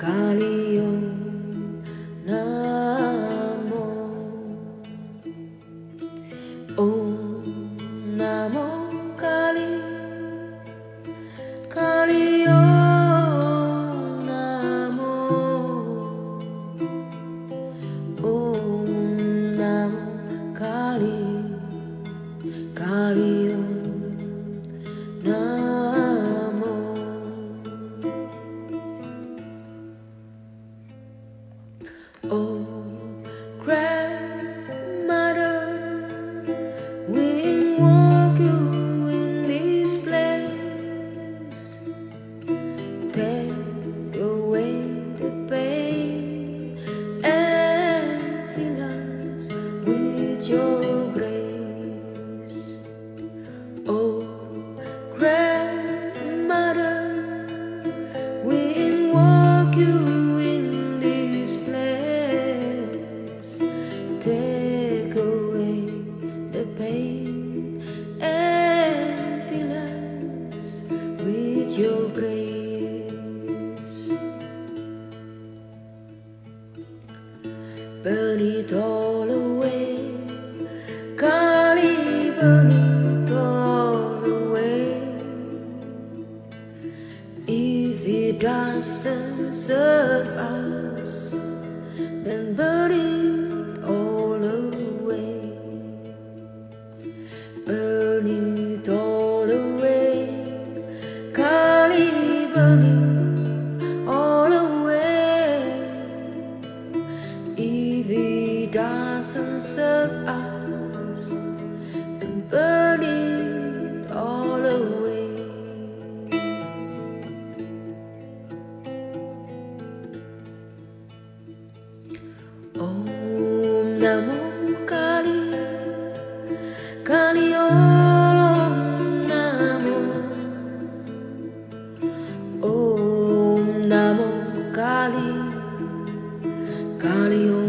Kali Om Namo, Om Namo Kali, Kali Om Namo, Om Namo Kali, Kali Om Namo. Oh, grandmother, we invoke you in this place. Take away the pain and fill us with your grace. Oh, grandmother, we invoke you in this place. Take away the pain and fill us with your grace. Burn it all away, Kali, burn it all away. If it doesn't serve us, then burn it all away. Burn it all away, Kali, burn it all away. If it doesn't serve us, then burn it all away. Om Namo Kali, Kali Om Namo, Om Namo Kali, Kali Om